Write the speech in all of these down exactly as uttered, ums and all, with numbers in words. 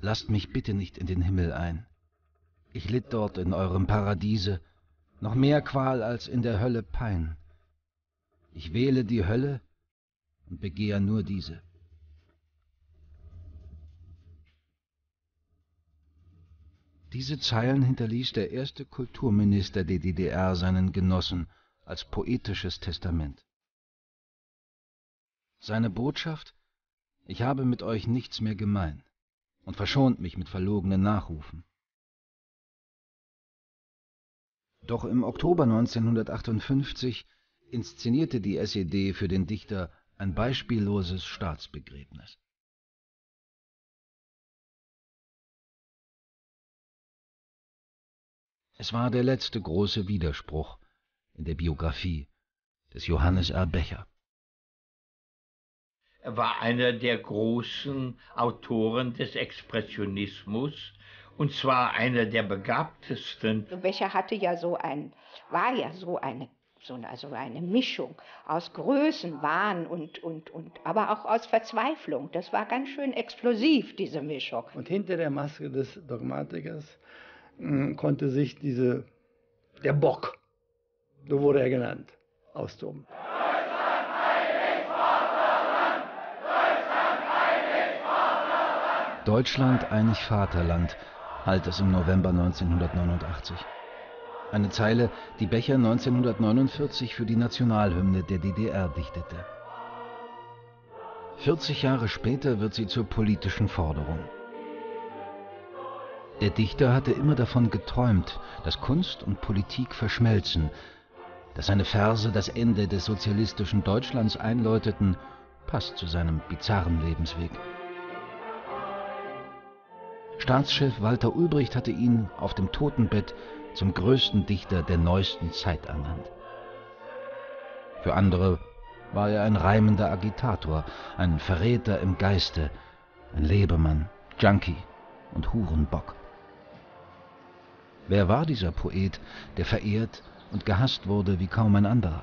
lasst mich bitte nicht in den Himmel ein. Ich litt dort in eurem Paradiese noch mehr Qual als in der Hölle Pein. Ich wähle die Hölle und begehr nur diese. Diese Zeilen hinterließ der erste Kulturminister der D D R seinen Genossen als poetisches Testament. Seine Botschaft: Ich habe mit euch nichts mehr gemein, und verschont mich mit verlogenen Nachrufen. Doch im Oktober neunzehnhundertachtundfünfzig inszenierte die S E D für den Dichter ein beispielloses Staatsbegräbnis. Es war der letzte große Widerspruch in der Biografie des Johannes R. Becher. Er war einer der großen Autoren des Expressionismus, und zwar einer der begabtesten. Becher hatte ja so ein, war ja so eine, so eine, also eine Mischung aus Größenwahn und, und, und, aber auch aus Verzweiflung. Das war ganz schön explosiv, diese Mischung. Und hinter der Maske des Dogmatikers mh, konnte sich diese, der Bock, so wurde er genannt, austoben. Deutschland, einig Vaterland, hallt es im November neunzehnhundertneunundachtzig. Eine Zeile, die Becher neunzehnhundertneunundvierzig für die Nationalhymne der D D R dichtete. vierzig Jahre später wird sie zur politischen Forderung. Der Dichter hatte immer davon geträumt, dass Kunst und Politik verschmelzen, dass seine Verse das Ende des sozialistischen Deutschlands einläuteten, passt zu seinem bizarren Lebensweg. Staatschef Walter Ulbricht hatte ihn auf dem Totenbett zum größten Dichter der neuesten Zeit ernannt. Für andere war er ein reimender Agitator, ein Verräter im Geiste, ein Lebemann, Junkie und Hurenbock. Wer war dieser Poet, der verehrt und gehasst wurde wie kaum ein anderer?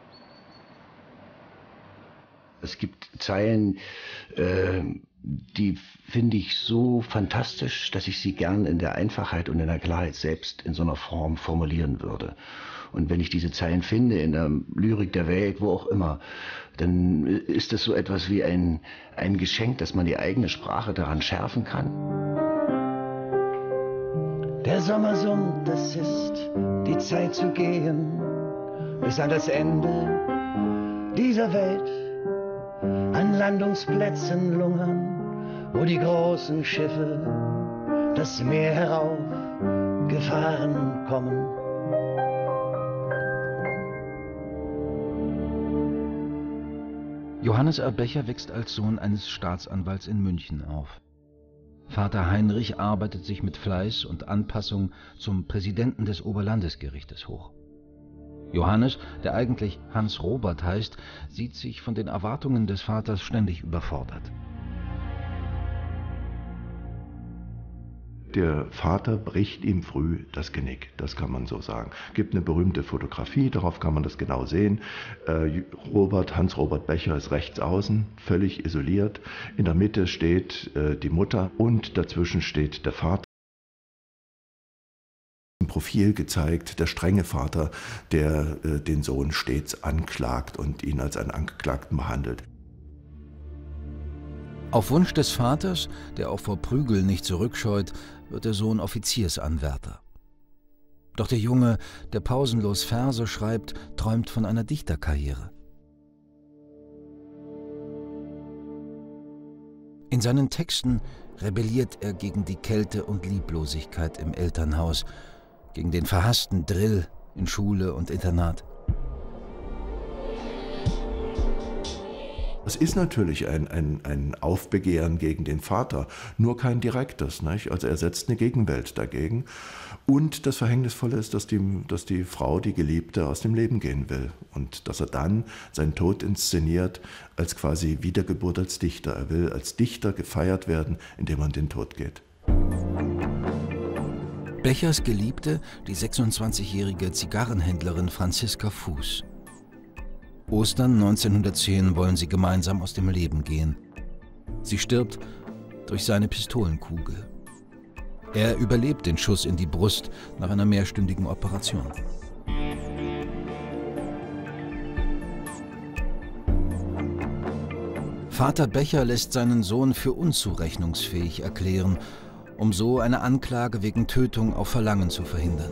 Es gibt Zeilen, äh, die finde ich so fantastisch, dass ich sie gern in der Einfachheit und in der Klarheit selbst in so einer Form formulieren würde. Und wenn ich diese Zeilen finde, in der Lyrik der Welt, wo auch immer, dann ist das so etwas wie ein, ein Geschenk, dass man die eigene Sprache daran schärfen kann. Der Sommer summt, es ist die Zeit zu gehen, bis an das Ende dieser Welt. An Landungsplätzen lungern, wo die großen Schiffe das Meer heraufgefahren kommen. Johannes R. Becher wächst als Sohn eines Staatsanwalts in München auf. Vater Heinrich arbeitet sich mit Fleiß und Anpassung zum Präsidenten des Oberlandesgerichtes hoch. Johannes, der eigentlich Hans Robert heißt, sieht sich von den Erwartungen des Vaters ständig überfordert. Der Vater bricht ihm früh das Genick, das kann man so sagen. Gibt eine berühmte Fotografie, darauf kann man das genau sehen. Äh, Robert, Hans-Robert Becher ist rechts außen, völlig isoliert. In der Mitte steht äh, die Mutter und dazwischen steht der Vater. Im Profil gezeigt, der strenge Vater, der äh, den Sohn stets anklagt und ihn als einen Angeklagten behandelt. Auf Wunsch des Vaters, der auch vor Prügel nicht zurückscheut, wird der Sohn Offiziersanwärter. Doch der Junge, der pausenlos Verse schreibt, träumt von einer Dichterkarriere. In seinen Texten rebelliert er gegen die Kälte und Lieblosigkeit im Elternhaus, gegen den verhassten Drill in Schule und Internat. Es ist natürlich ein, ein, ein Aufbegehren gegen den Vater, nur kein direktes, nicht? Also er setzt eine Gegenwelt dagegen. Und das Verhängnisvolle ist, dass die, dass die Frau, die Geliebte, aus dem Leben gehen will. Und dass er dann seinen Tod inszeniert als quasi Wiedergeburt als Dichter. Er will als Dichter gefeiert werden, indem er in den Tod geht. Bechers Geliebte, die sechsundzwanzigjährige Zigarrenhändlerin Franziska Fuß. Ostern neunzehnhundertzehn wollen sie gemeinsam aus dem Leben gehen. Sie stirbt durch seine Pistolenkugel. Er überlebt den Schuss in die Brust nach einer mehrstündigen Operation. Vater Becher lässt seinen Sohn für unzurechnungsfähig erklären, um so eine Anklage wegen Tötung auf Verlangen zu verhindern.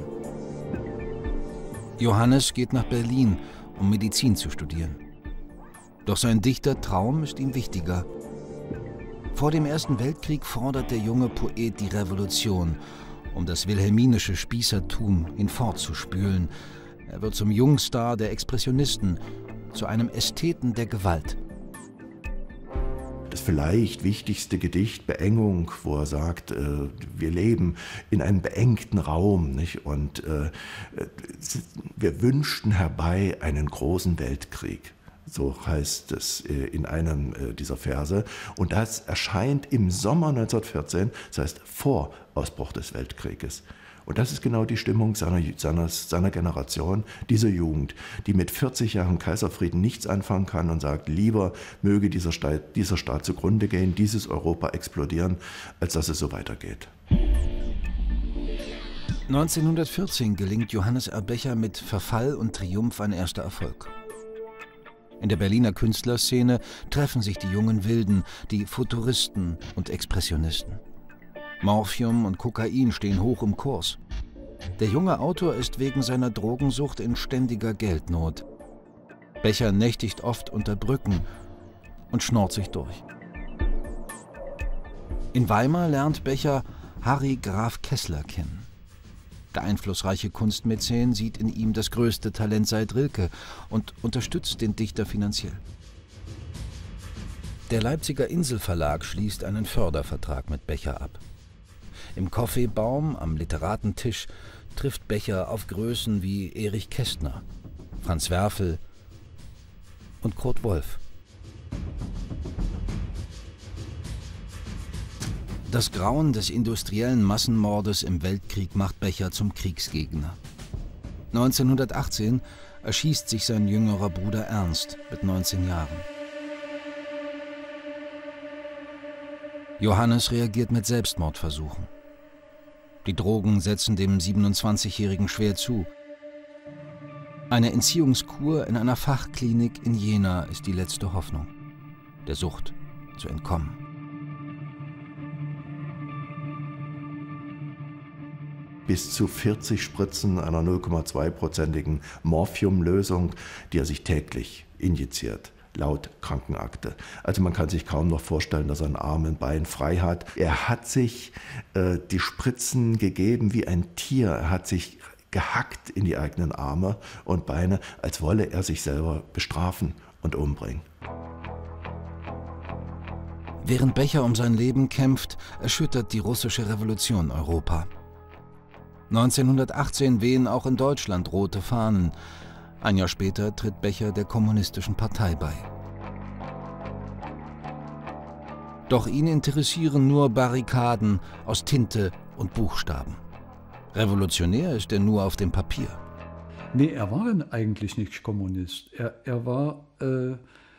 Johannes geht nach Berlin, um Medizin zu studieren. Doch sein Dichtertraum ist ihm wichtiger. Vor dem Ersten Weltkrieg fordert der junge Poet die Revolution, um das wilhelminische Spießertum hinfortzuspülen. Er wird zum Jungstar der Expressionisten, zu einem Ästheten der Gewalt. Das vielleicht wichtigste Gedicht, Beengung, wo er sagt, äh, wir leben in einem beengten Raum, nicht? Und äh, wir wünschten herbei einen großen Weltkrieg. So heißt es in einem dieser Verse. Und das erscheint im Sommer neunzehnhundertvierzehn, das heißt vor Ausbruch des Weltkrieges. Und das ist genau die Stimmung seiner, seiner, seiner Generation, dieser Jugend, die mit vierzig Jahren Kaiserfrieden nichts anfangen kann und sagt, lieber möge dieser Staat, dieser Staat zugrunde gehen, dieses Europa explodieren, als dass es so weitergeht. neunzehnhundertvierzehn gelingt Johannes R. Becher mit Verfall und Triumph ein erster Erfolg. In der Berliner Künstlerszene treffen sich die jungen Wilden, die Futuristen und Expressionisten. Morphium und Kokain stehen hoch im Kurs. Der junge Autor ist wegen seiner Drogensucht in ständiger Geldnot. Becher nächtigt oft unter Brücken und schnort sich durch. In Weimar lernt Becher Harry Graf Kessler kennen. Der einflussreiche Kunstmäzen sieht in ihm das größte Talent seit Rilke und unterstützt den Dichter finanziell. Der Leipziger Inselverlag schließt einen Fördervertrag mit Becher ab. Im Kaffeebaum am Literatentisch trifft Becher auf Größen wie Erich Kästner, Franz Werfel und Kurt Wolf. Das Grauen des industriellen Massenmordes im Weltkrieg macht Becher zum Kriegsgegner. neunzehnhundertachtzehn erschießt sich sein jüngerer Bruder Ernst mit neunzehn Jahren. Johannes reagiert mit Selbstmordversuchen. Die Drogen setzen dem siebenundzwanzigjährigen schwer zu. Eine Entziehungskur in einer Fachklinik in Jena ist die letzte Hoffnung, der Sucht zu entkommen. Bis zu vierzig Spritzen einer null Komma zwei prozentigen Morphiumlösung, die er sich täglich injiziert, laut Krankenakte. Also man kann sich kaum noch vorstellen, dass er einen Arm und Bein frei hat. Er hat sich äh, die Spritzen gegeben wie ein Tier. Er hat sich gehackt in die eigenen Arme und Beine, als wolle er sich selber bestrafen und umbringen. Während Becher um sein Leben kämpft, erschüttert die russische Revolution Europa. neunzehnhundertachtzehn wehen auch in Deutschland rote Fahnen. Ein Jahr später tritt Becher der Kommunistischen Partei bei. Doch ihn interessieren nur Barrikaden aus Tinte und Buchstaben. Revolutionär ist er nur auf dem Papier. Nee, er war eigentlich nicht Kommunist. Er, er war äh,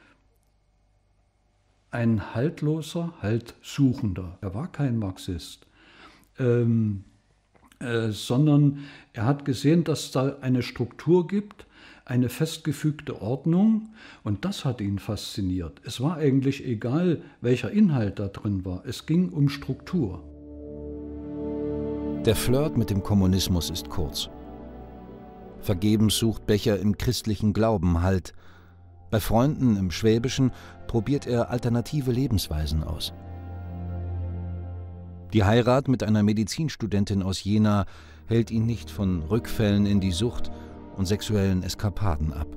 ein haltloser, Haltsuchender. Er war kein Marxist. Ähm, Äh, sondern er hat gesehen, dass es da eine Struktur gibt, eine festgefügte Ordnung, und das hat ihn fasziniert. Es war eigentlich egal, welcher Inhalt da drin war, es ging um Struktur. Der Flirt mit dem Kommunismus ist kurz. Vergebens sucht Becher im christlichen Glauben Halt. Bei Freunden im Schwäbischen probiert er alternative Lebensweisen aus. Die Heirat mit einer Medizinstudentin aus Jena hält ihn nicht von Rückfällen in die Sucht und sexuellen Eskapaden ab.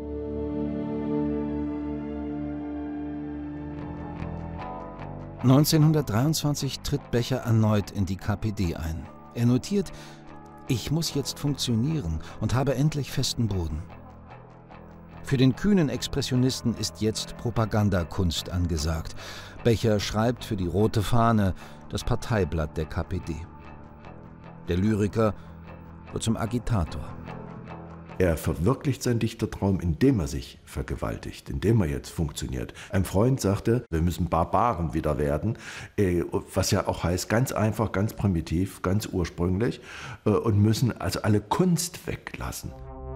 neunzehnhundertdreiundzwanzig tritt Becher erneut in die K P D ein. Er notiert: Ich muss jetzt funktionieren und habe endlich festen Boden. Für den kühnen Expressionisten ist jetzt Propagandakunst angesagt. Becher schreibt für die Rote Fahne, das Parteiblatt der K P D. Der Lyriker wird zum Agitator. Er verwirklicht seinen Dichtertraum, indem er sich vergewaltigt, indem er jetzt funktioniert. Ein Freund sagte, wir müssen Barbaren wieder werden, was ja auch heißt, ganz einfach, ganz primitiv, ganz ursprünglich, und müssen also alle Kunst weglassen.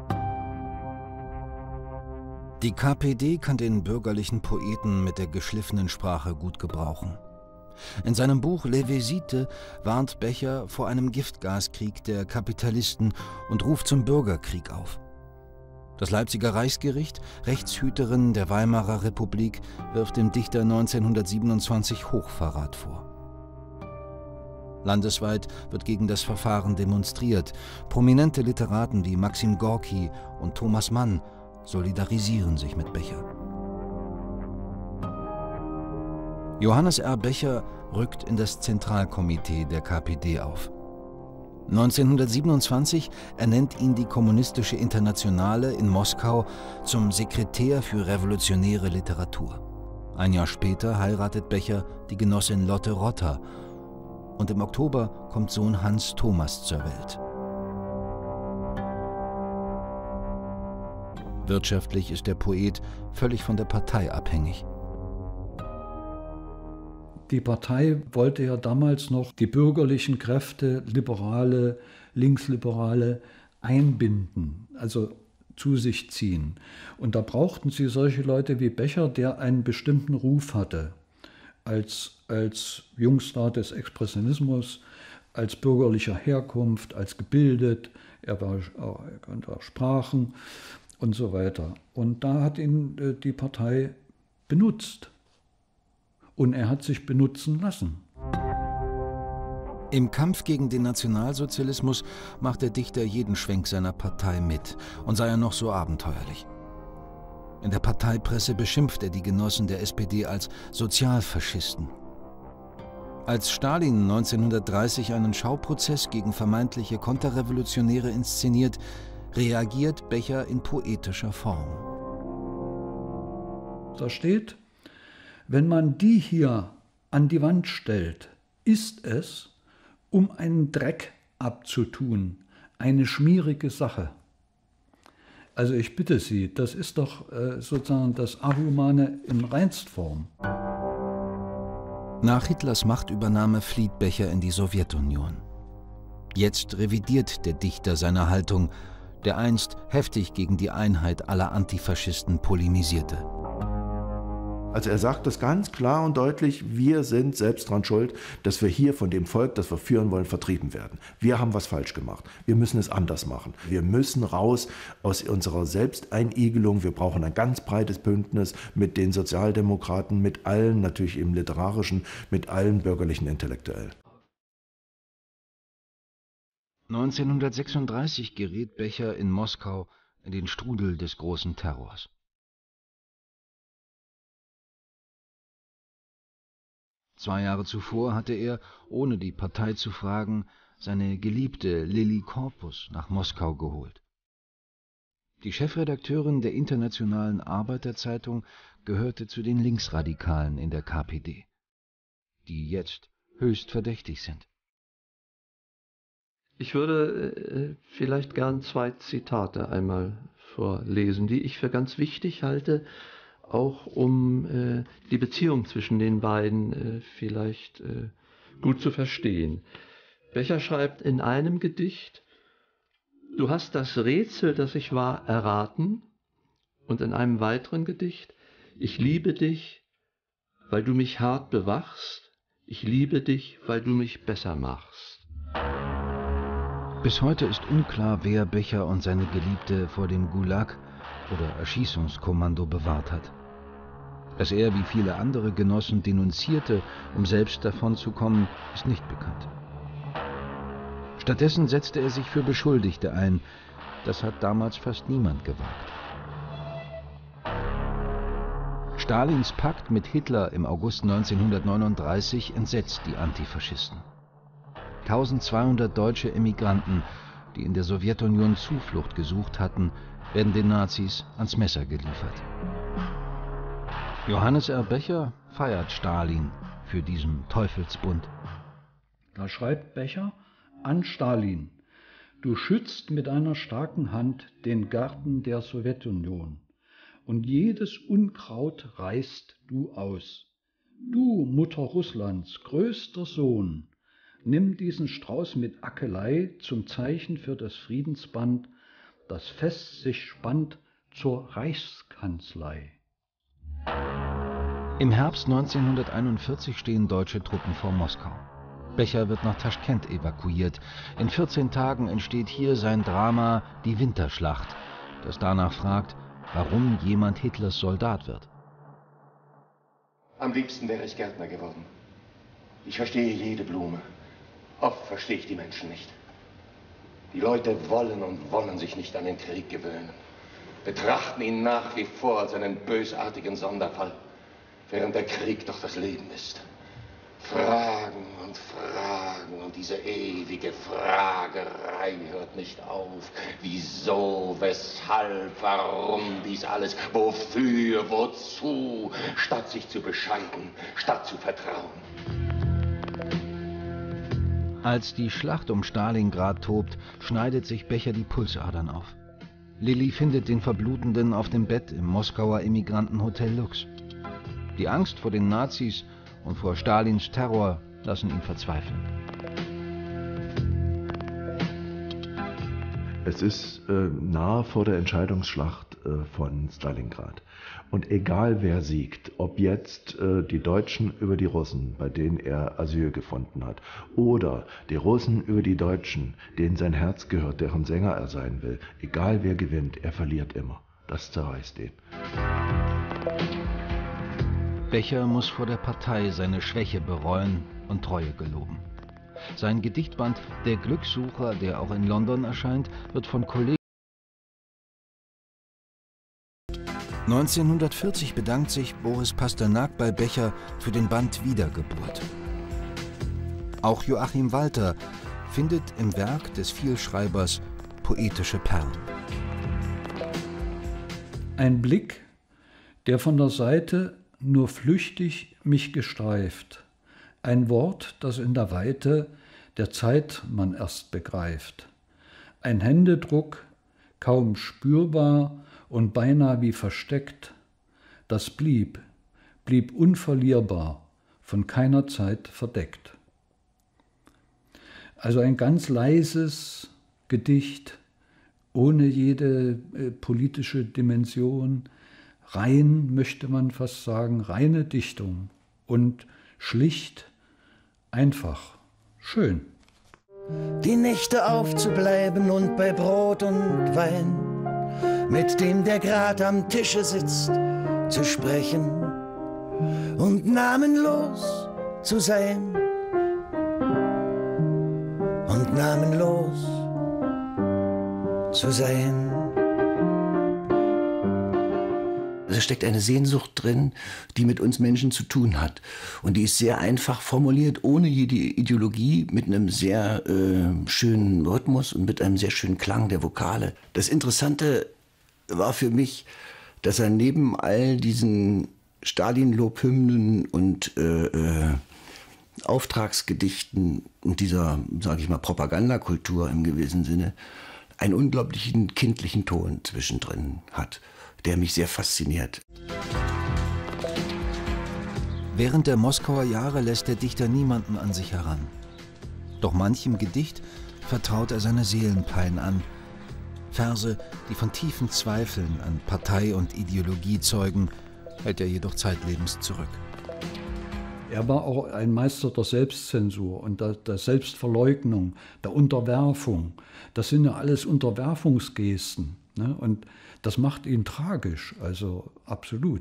Die K P D kann den bürgerlichen Poeten mit der geschliffenen Sprache gut gebrauchen. In seinem Buch Les Visites warnt Becher vor einem Giftgaskrieg der Kapitalisten und ruft zum Bürgerkrieg auf. Das Leipziger Reichsgericht, Rechtshüterin der Weimarer Republik, wirft dem Dichter neunzehnhundertsiebenundzwanzig Hochverrat vor. Landesweit wird gegen das Verfahren demonstriert. Prominente Literaten wie Maxim Gorki und Thomas Mann solidarisieren sich mit Becher. Johannes R. Becher rückt in das Zentralkomitee der K P D auf. neunzehnhundertsiebenundzwanzig ernennt ihn die Kommunistische Internationale in Moskau zum Sekretär für revolutionäre Literatur. Ein Jahr später heiratet Becher die Genossin Lotte Rotter und im Oktober kommt Sohn Hans Thomas zur Welt. Wirtschaftlich ist der Poet völlig von der Partei abhängig. Die Partei wollte ja damals noch die bürgerlichen Kräfte, Liberale, Linksliberale, einbinden, also zu sich ziehen. Und da brauchten sie solche Leute wie Becher, der einen bestimmten Ruf hatte, als, als Jungstar des Expressionismus, als bürgerlicher Herkunft, als gebildet, er, war, er konnte auch Sprachen und so weiter. Und da hat ihn äh, die Partei benutzt. Und er hat sich benutzen lassen. Im Kampf gegen den Nationalsozialismus macht der Dichter jeden Schwenk seiner Partei mit, und sei er noch so abenteuerlich. In der Parteipresse beschimpft er die Genossen der S P D als Sozialfaschisten. Als Stalin neunzehnhundertdreißig einen Schauprozess gegen vermeintliche Konterrevolutionäre inszeniert, reagiert Becher in poetischer Form. Da steht: Wenn man die hier an die Wand stellt, ist es, um einen Dreck abzutun, eine schmierige Sache. Also ich bitte Sie, das ist doch äh, sozusagen das Ahumane in Reinstform. Nach Hitlers Machtübernahme flieht Becher in die Sowjetunion. Jetzt revidiert der Dichter seine Haltung, der einst heftig gegen die Einheit aller Antifaschisten polemisierte. Also er sagt das ganz klar und deutlich, wir sind selbst dran schuld, dass wir hier von dem Volk, das wir führen wollen, vertrieben werden. Wir haben was falsch gemacht. Wir müssen es anders machen. Wir müssen raus aus unserer Selbsteinigelung. Wir brauchen ein ganz breites Bündnis mit den Sozialdemokraten, mit allen, natürlich im Literarischen, mit allen bürgerlichen Intellektuellen. neunzehnhundertsechsunddreißig gerät Becher in Moskau in den Strudel des großen Terrors. Zwei Jahre zuvor hatte er, ohne die Partei zu fragen, seine Geliebte Lilli Korpus nach Moskau geholt. Die Chefredakteurin der Internationalen Arbeiterzeitung gehörte zu den Linksradikalen in der K P D, die jetzt höchst verdächtig sind. Ich würde äh, vielleicht gern zwei Zitate einmal vorlesen, die ich für ganz wichtig halte, auch um äh, die Beziehung zwischen den beiden äh, vielleicht äh, gut zu verstehen. Becher schreibt in einem Gedicht: Du hast das Rätsel, das ich war, erraten, und in einem weiteren Gedicht: Ich liebe dich, weil du mich hart bewachst, ich liebe dich, weil du mich besser machst. Bis heute ist unklar, wer Becher und seine Geliebte vor dem Gulag oder Erschießungskommando bewahrt hat. Dass er wie viele andere Genossen denunzierte, um selbst davonzukommen, ist nicht bekannt. Stattdessen setzte er sich für Beschuldigte ein. Das hat damals fast niemand gewagt. Stalins Pakt mit Hitler im August neunzehnhundertneununddreißig entsetzt die Antifaschisten. eintausendzweihundert deutsche Emigranten, die in der Sowjetunion Zuflucht gesucht hatten, werden den Nazis ans Messer geliefert. Johannes R. Becher feiert Stalin für diesen Teufelsbund. Da schreibt Becher an Stalin: Du schützt mit einer starken Hand den Garten der Sowjetunion und jedes Unkraut reißt du aus. Du, Mutter Russlands, größter Sohn, nimm diesen Strauß mit Ackelei zum Zeichen für das Friedensband, das fest sich spannt zur Reichskanzlei. Im Herbst neunzehnhunderteinundvierzig stehen deutsche Truppen vor Moskau. Becher wird nach Taschkent evakuiert. In vierzehn Tagen entsteht hier sein Drama Die Winterschlacht, das danach fragt, warum jemand Hitlers Soldat wird. Am liebsten wäre ich Gärtner geworden. Ich verstehe jede Blume. Oft verstehe ich die Menschen nicht. Die Leute wollen und wollen sich nicht an den Krieg gewöhnen. Betrachten ihn nach wie vor als einen bösartigen Sonderfall, während der Krieg doch das Leben ist. Fragen und Fragen und diese ewige Fragerei hört nicht auf. Wieso, weshalb, warum dies alles, wofür, wozu, statt sich zu bescheiden, statt zu vertrauen. Als die Schlacht um Stalingrad tobt, schneidet sich Becher die Pulsadern auf. Lilly findet den Verblutenden auf dem Bett im Moskauer Immigrantenhotel Lux. Die Angst vor den Nazis und vor Stalins Terror lassen ihn verzweifeln. Es ist äh, nahe vor der Entscheidungsschlacht äh, von Stalingrad. Und egal wer siegt, ob jetzt äh, die Deutschen über die Russen, bei denen er Asyl gefunden hat, oder die Russen über die Deutschen, denen sein Herz gehört, deren Sänger er sein will, egal wer gewinnt, er verliert immer. Das zerreißt ihn. Becher muss vor der Partei seine Schwäche bereuen und Treue geloben. Sein Gedichtband Der Glückssucher, der auch in London erscheint, wird von Kollegen. neunzehnhundertvierzig bedankt sich Boris Pasternak bei Becher für den Band Wiedergeburt. Auch Joachim Walter findet im Werk des Vielschreibers poetische Perlen. Ein Blick, der von der Seite nur flüchtig mich gestreift, ein Wort, das in der Weite der Zeit man erst begreift, ein Händedruck, kaum spürbar und beinahe wie versteckt, das blieb, blieb unverlierbar, von keiner Zeit verdeckt. Also ein ganz leises Gedicht, ohne jede äh, politische Dimension, rein, möchte man fast sagen, reine Dichtung und schlicht, einfach, schön. Die Nächte aufzubleiben und bei Brot und Wein mit dem, der grad am Tische sitzt, zu sprechen und namenlos zu sein und namenlos zu sein. Da steckt eine Sehnsucht drin, die mit uns Menschen zu tun hat. Und die ist sehr einfach formuliert, ohne jede Ideologie, mit einem sehr äh, schönen Rhythmus und mit einem sehr schönen Klang der Vokale. Das Interessante war für mich, dass er neben all diesen Stalin-Lobhymnen und äh, äh, Auftragsgedichten und dieser, sage ich mal, Propagandakultur im gewissen Sinne, einen unglaublichen kindlichen Ton zwischendrin hat, der mich sehr fasziniert. Während der Moskauer Jahre lässt der Dichter niemanden an sich heran. Doch manchem Gedicht vertraut er seine Seelenpein an. Verse, die von tiefen Zweifeln an Partei und Ideologie zeugen, hält er jedoch zeitlebens zurück. Er war auch ein Meister der Selbstzensur und der, der Selbstverleugnung, der Unterwerfung. Das sind ja alles Unterwerfungsgesten, ne? Und das macht ihn tragisch, also absolut.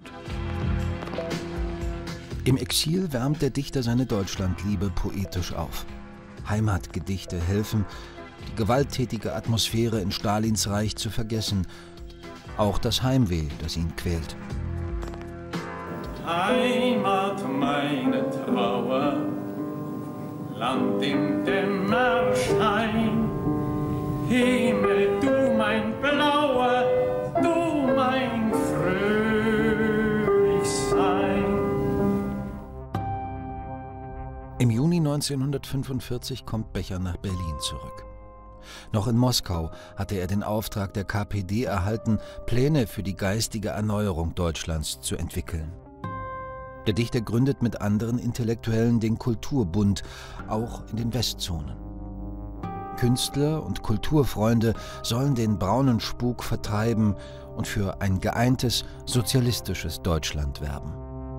Im Exil wärmt der Dichter seine Deutschlandliebe poetisch auf. Heimatgedichte helfen, die gewalttätige Atmosphäre in Stalins Reich zu vergessen. Auch das Heimweh, das ihn quält. Heimat, meine Trauer, Land im Dämmerschein, Himmel, du mein Blauer, du mein Fröhlichsein. Im Juni neunzehnhundertfünfundvierzig kommt Becher nach Berlin zurück. Noch in Moskau hatte er den Auftrag der K P D erhalten, Pläne für die geistige Erneuerung Deutschlands zu entwickeln. Der Dichter gründet mit anderen Intellektuellen den Kulturbund, auch in den Westzonen. Künstler und Kulturfreunde sollen den braunen Spuk vertreiben und für ein geeintes, sozialistisches Deutschland werben.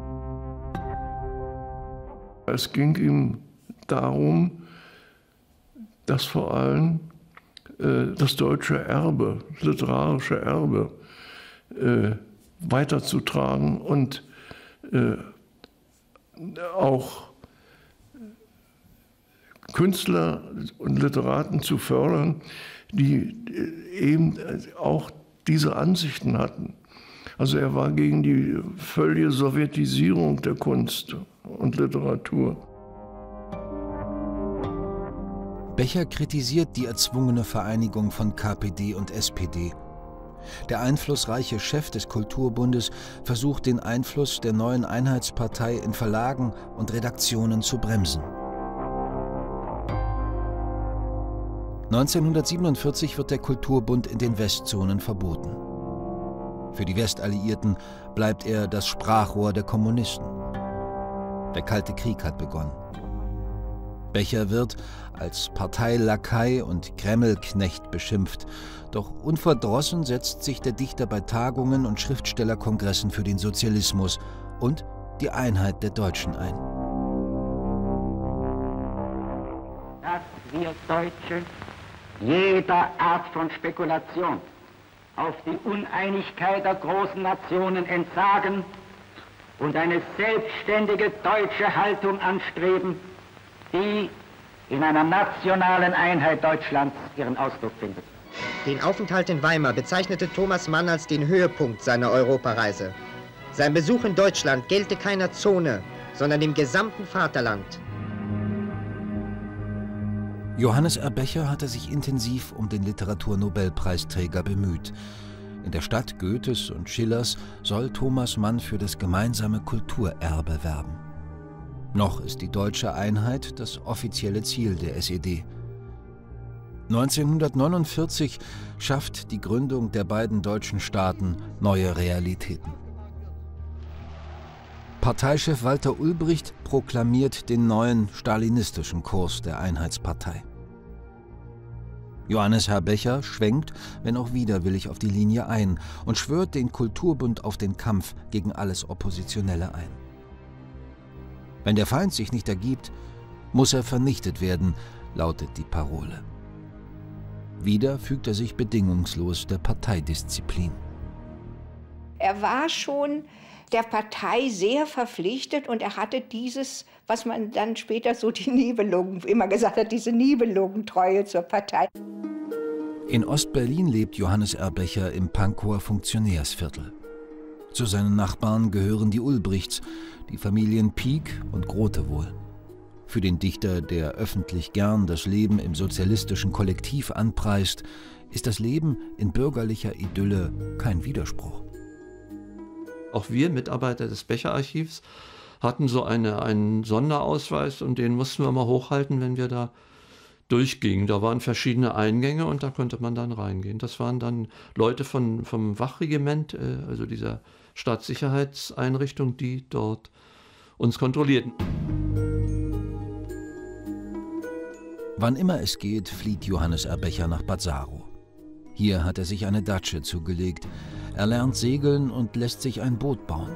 Es ging ihm darum, dass vor allem äh, das deutsche Erbe, das literarische Erbe äh, weiterzutragen und äh, auch Künstler und Literaten zu fördern, die eben auch diese Ansichten hatten. Also er war gegen die völlige Sowjetisierung der Kunst und Literatur. Becher kritisiert die erzwungene Vereinigung von K P D und S P D. Der einflussreiche Chef des Kulturbundes versucht, den Einfluss der neuen Einheitspartei in Verlagen und Redaktionen zu bremsen. neunzehnhundertsiebenundvierzig wird der Kulturbund in den Westzonen verboten. Für die Westalliierten bleibt er das Sprachrohr der Kommunisten. Der Kalte Krieg hat begonnen. Becher wird als Parteilakai und Kremlknecht beschimpft, doch unverdrossen setzt sich der Dichter bei Tagungen und Schriftstellerkongressen für den Sozialismus und die Einheit der Deutschen ein. Dass wir Deutsche jeder Art von Spekulation auf die Uneinigkeit der großen Nationen entsagen und eine selbstständige deutsche Haltung anstreben, die in einer nationalen Einheit Deutschlands ihren Ausdruck findet. Den Aufenthalt in Weimar bezeichnete Thomas Mann als den Höhepunkt seiner Europareise. Sein Besuch in Deutschland gelte keiner Zone, sondern dem gesamten Vaterland. Johannes R. Becher hatte sich intensiv um den Literaturnobelpreisträger bemüht. In der Stadt Goethes und Schillers soll Thomas Mann für das gemeinsame Kulturerbe werben. Noch ist die deutsche Einheit das offizielle Ziel der S E D. neunzehnhundertneunundvierzig schafft die Gründung der beiden deutschen Staaten neue Realitäten. Parteichef Walter Ulbricht proklamiert den neuen stalinistischen Kurs der Einheitspartei. Johannes Herr Becher schwenkt, wenn auch widerwillig, auf die Linie ein und schwört den Kulturbund auf den Kampf gegen alles Oppositionelle ein. Wenn der Feind sich nicht ergibt, muss er vernichtet werden, lautet die Parole. Wieder fügt er sich bedingungslos der Parteidisziplin. Er war schon der Partei sehr verpflichtet und er hatte dieses, was man dann später so die Nibelungen immer gesagt hat, diese Nibelungentreue zur Partei. In Ostberlin lebt Johannes R. Becher im Pankower Funktionärsviertel. Zu seinen Nachbarn gehören die Ulbrichts, die Familien Pieck und Grote wohl. Für den Dichter, der öffentlich gern das Leben im sozialistischen Kollektiv anpreist, ist das Leben in bürgerlicher Idylle kein Widerspruch. Auch wir, Mitarbeiter des Becher-Archivs, hatten so eine, einen Sonderausweis und den mussten wir mal hochhalten, wenn wir da durchgingen. Da waren verschiedene Eingänge und da konnte man dann reingehen. Das waren dann Leute von, vom Wachregiment, also dieser Staatssicherheitseinrichtung, die dort uns kontrollierten. Wann immer es geht, flieht Johannes R. Becher nach Bad Saro. Hier hat er sich eine Datsche zugelegt. Er lernt segeln und lässt sich ein Boot bauen.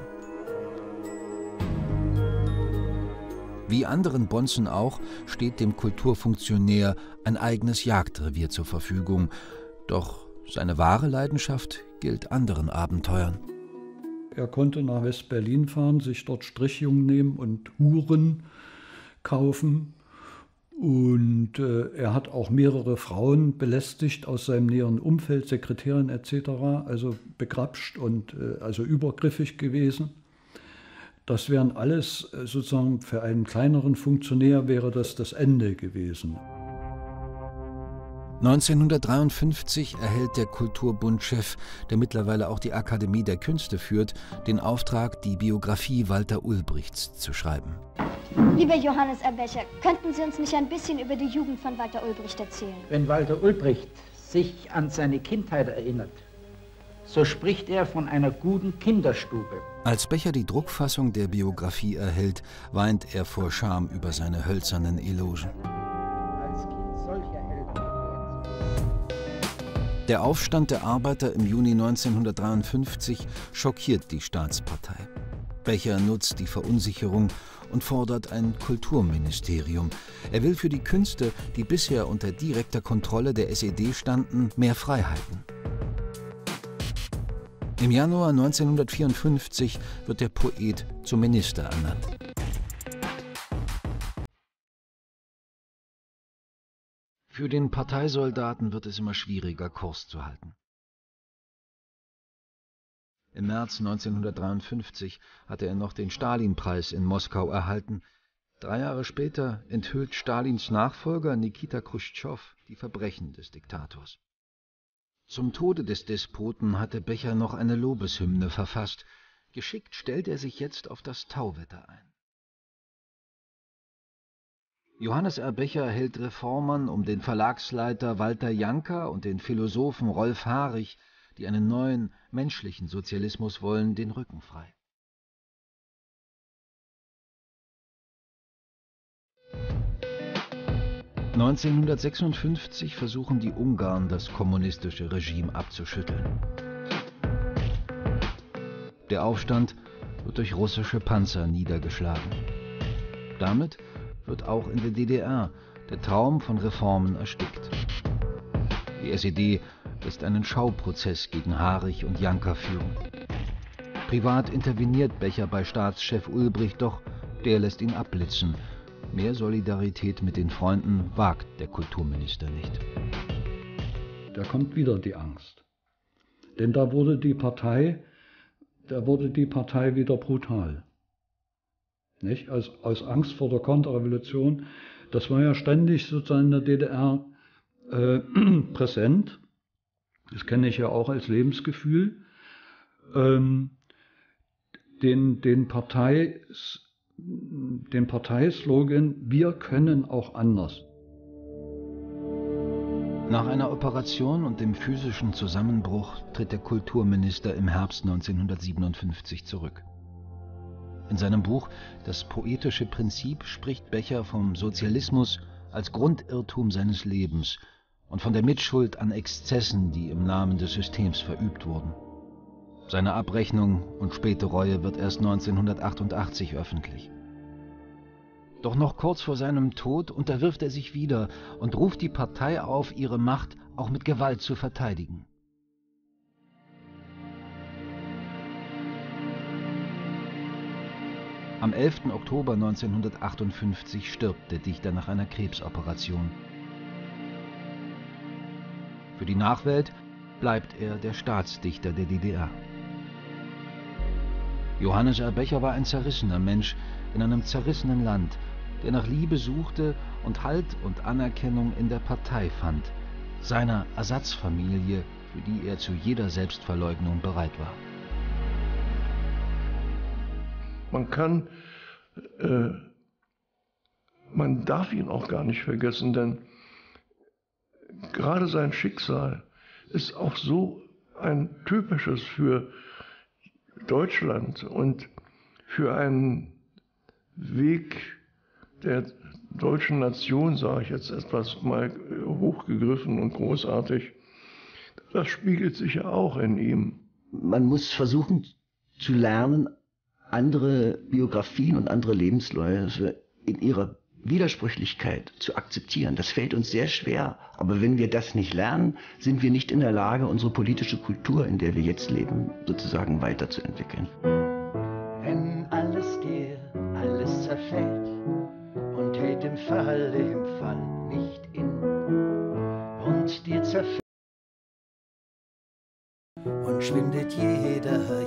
Wie anderen Bonzen auch, steht dem Kulturfunktionär ein eigenes Jagdrevier zur Verfügung. Doch seine wahre Leidenschaft gilt anderen Abenteuern. Er konnte nach West-Berlin fahren, sich dort Strichjungen nehmen und Huren kaufen. Und äh, er hat auch mehrere Frauen belästigt aus seinem näheren Umfeld, Sekretärin et cetera, also begrapscht und äh, also übergriffig gewesen. Das wären alles äh, sozusagen für einen kleineren Funktionär wäre das das Ende gewesen. neunzehnhundertdreiundfünfzig erhält der Kulturbundchef, der mittlerweile auch die Akademie der Künste führt, den Auftrag, die Biografie Walter Ulbrichts zu schreiben. Lieber Johannes Erbecher, könnten Sie uns nicht ein bisschen über die Jugend von Walter Ulbricht erzählen? Wenn Walter Ulbricht sich an seine Kindheit erinnert, so spricht er von einer guten Kinderstube. Als Becher die Druckfassung der Biografie erhält, weint er vor Scham über seine hölzernen Elogen. Der Aufstand der Arbeiter im Juni neunzehnhundertdreiundfünfzig schockiert die Staatspartei. Becher nutzt die Verunsicherung und fordert ein Kulturministerium. Er will für die Künste, die bisher unter direkter Kontrolle der S E D standen, mehr Freiheiten. Im Januar neunzehnhundertvierundfünfzig wird der Poet zum Minister ernannt. Für den Parteisoldaten wird es immer schwieriger, Kurs zu halten. Im März neunzehnhundertdreiundfünfzig hatte er noch den Stalin-Preis in Moskau erhalten. Drei Jahre später enthüllt Stalins Nachfolger Nikita Chruschtschow die Verbrechen des Diktators. Zum Tode des Despoten hatte Becher noch eine Lobeshymne verfasst. Geschickt stellt er sich jetzt auf das Tauwetter ein. Johannes Erbecher hält Reformern um den Verlagsleiter Walter Janker und den Philosophen Rolf Harich, die einen neuen, menschlichen Sozialismus wollen, den Rücken frei. neunzehnhundertsechsundfünfzig versuchen die Ungarn, das kommunistische Regime abzuschütteln. Der Aufstand wird durch russische Panzer niedergeschlagen. Damit wird auch in der D D R der Traum von Reformen erstickt. Die S E D lässt einen Schauprozess gegen Harich und Janker führen. Privat interveniert Becher bei Staatschef Ulbricht, doch der lässt ihn abblitzen. Mehr Solidarität mit den Freunden wagt der Kulturminister nicht. Da kommt wieder die Angst. Denn da wurde die Partei, da wurde die Partei wieder brutal. Nicht? Aus, aus Angst vor der Konterrevolution. Das war ja ständig sozusagen in der D D R äh, präsent. Das kenne ich ja auch als Lebensgefühl. Ähm, den, den Parteis den Parteislogan „Wir können auch anders". Nach einer Operation und dem physischen Zusammenbruch tritt der Kulturminister im Herbst neunzehnhundertsiebenundfünfzig zurück. In seinem Buch »Das poetische Prinzip« spricht Becher vom Sozialismus als Grundirrtum seines Lebens und von der Mitschuld an Exzessen, die im Namen des Systems verübt wurden. Seine Abrechnung und späte Reue wird erst neunzehnhundertachtundachtzig öffentlich. Doch noch kurz vor seinem Tod unterwirft er sich wieder und ruft die Partei auf, ihre Macht auch mit Gewalt zu verteidigen. Am elften Oktober neunzehnhundertachtundfünfzig stirbt der Dichter nach einer Krebsoperation. Für die Nachwelt bleibt er der Staatsdichter der D D R. Johannes Erbecher war ein zerrissener Mensch in einem zerrissenen Land, der nach Liebe suchte und Halt und Anerkennung in der Partei fand, seiner Ersatzfamilie, für die er zu jeder Selbstverleugnung bereit war. Man kann, äh, man darf ihn auch gar nicht vergessen, denn gerade sein Schicksal ist auch so ein typisches für Deutschland und für einen Weg der deutschen Nation, sage ich jetzt etwas mal hochgegriffen und großartig. Das spiegelt sich ja auch in ihm. Man muss versuchen zu lernen, andere Biografien und andere Lebensläufe in ihrer Widersprüchlichkeit zu akzeptieren. Das fällt uns sehr schwer. Aber wenn wir das nicht lernen, sind wir nicht in der Lage, unsere politische Kultur, in der wir jetzt leben, sozusagen weiterzuentwickeln. Wenn alles dir, alles zerfällt und hält im Falle, im Fall nicht in und dir zerfällt und schwindet jeder